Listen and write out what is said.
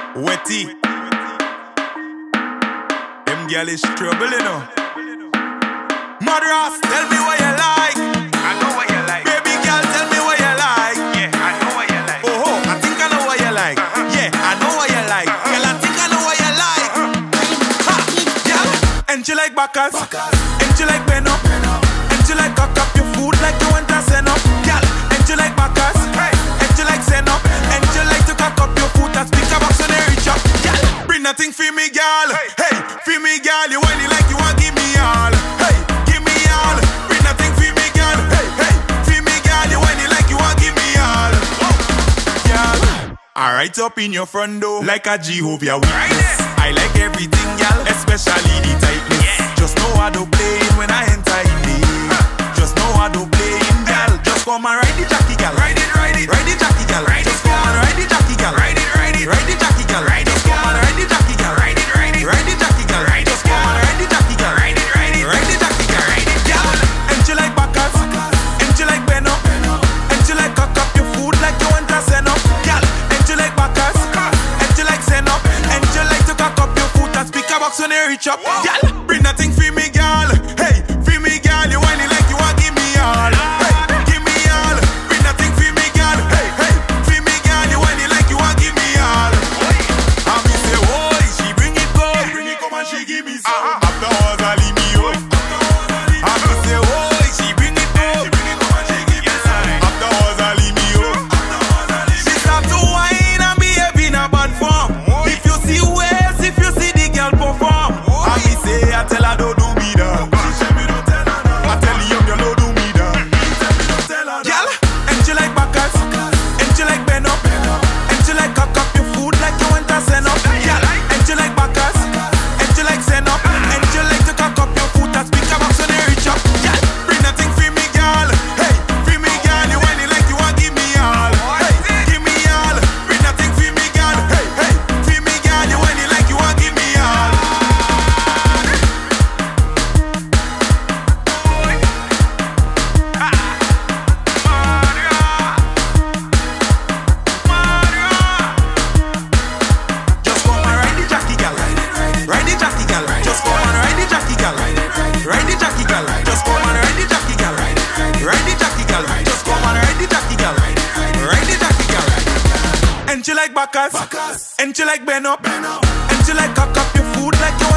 Wetty. Them girl is trouble, you know. Madras, tell me what you like. I know what you like. Baby girl, tell me what you like. Yeah, I know what you like. Oh, I think I know what you like. Yeah, I know what you like. Girl, I think I know what you like. Ha, girl. And you like Bacchus. And you like Beno. And you like cock up your food like you want to send up. Girl, and you like Bacchus. And you like send up. And you like to cock up your food and speak about so they reach up. Girl, bring nothing for me, girl. Hey, for me, girl. You want it like you want give me all. Hey, give me all. Bring nothing for me, girl. Hey, hey, for me, girl. You want it like you want give me all. Girl, I right up in your front door like a Jehovah Witness. I like everything, girl, especially the tightness. Just know I do playing when I enter in there. Just know I do playing, girl. Just come and ride the jockey, girl. Ride it, ride it, ride the jockey, girl. Just come and ride the jockey, girl. Ride it, ride it, ride the jockey, girl. Just come and ride the jockey, girl. Ride it, ride it, ride the jockey, girl. Just come and ride the jockey, girl. Ride it, ride it, ride the jockey, girl. Girl, and you like Bacchus, and you like Beno, and you like cock up your food like you want to send up. Girl, and you like Bacchus, and you like send up, and you like to cock up your food and speak a box when they reach up. Girl, bring nothing for me, girl. Hey, for me, girl, you want it like you want give me all. Hey, give me all. Bring nothing for me, girl. Hey, hey, for me, girl, you want it like you want give me all. And me say, oh, she bring it come and she give me some. Afterwards, I leave me up. And me say, oh, she bring it come and she give me some. Afterwards, I leave me up. She start to whine and behave in a bad form. If you see waves, if you see the girl perform, and me say, I tell her don't do me that. She tell me don't tell her that. I tell the young girl don't do me that. She tell me don't tell her that. Girl, and you like Bacchus, and you like Beno, and you like cock up your food like you want to send up. Girl, and you like Bacchus, and you like send up, and you like to cock up your food and speak about so they reach up. Girl, bring nothing for me, girl. Hey, for me, girl, you want it like you want give me all. Hey, give me all. Bring nothing for me, girl. Hey, hey, for me, girl, you want it like you want give me all. Just come and ride the jockey, girl. Ride the jockey, girl. Just come and ride the jockey, girl. Ride the jockey, girl. Just come and ride the jockey, girl. Ride the jockey, girl. Just come and ride the jockey, girl. Ride the jockey, girl. And you like Bacchus, and you like Beno, and you like cock up your food like you